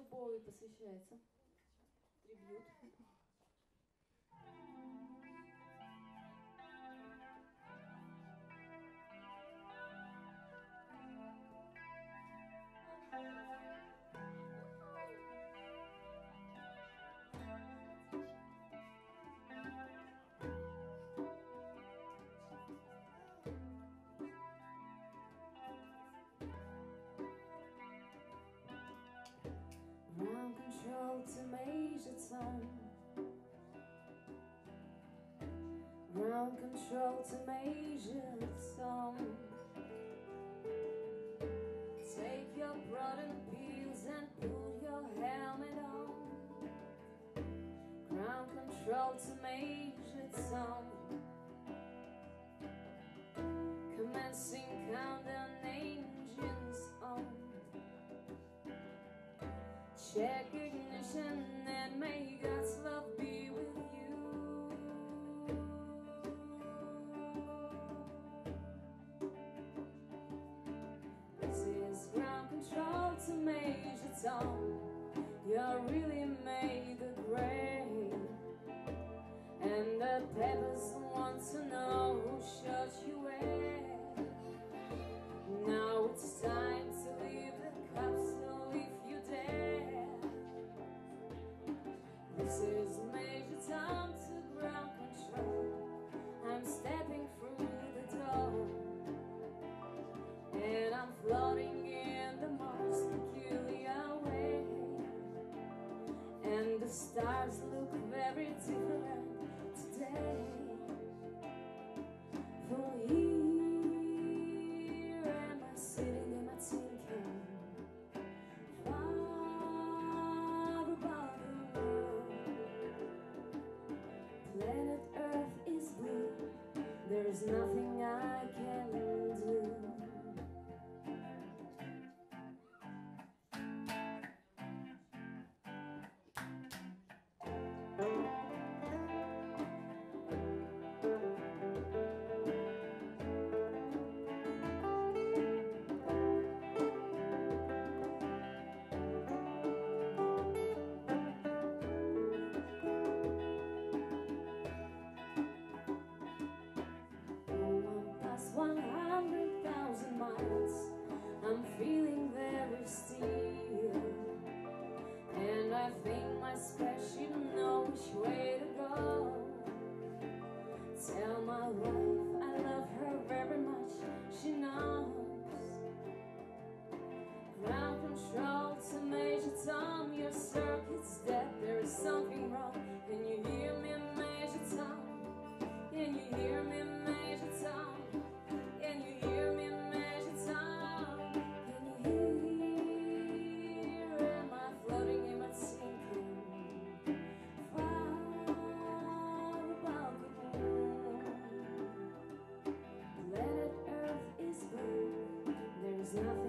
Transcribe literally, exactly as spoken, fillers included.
любовью посвящается. Трибьют. Ground control to Major Tom. Ground control to Major Tom. Take your protein pills and put your helmet on. Ground control to Major Tom. Commencing countdown, engines on. Check ignition and may God's love be with you. This is ground control to Major Tom. You're really made the grade, and the peppers want to know who shot you at. Now it's time to leave the capsule if you dare. This is Major Tom to ground control. I'm stepping through the door, and I'm floating in the most peculiar way. And the stars look very different today. For here am I sitting in my tin can, far above the world. Planet Earth is blue. There is nothing I can do. one hundred thousand miles, I'm feeling very still, and I think my spaceship knows which way to go. Tell my wife I love her very much, she knows. Ground control to Major Tom, your circuit's dead, there is something wrong. Can you hear me, Major Tom? Can you hear me, Major Tom? Can you hear me, Major Tom? Can you hear? Am I floating in my sinking? Far above the moon. Planet Earth is blue. There is nothing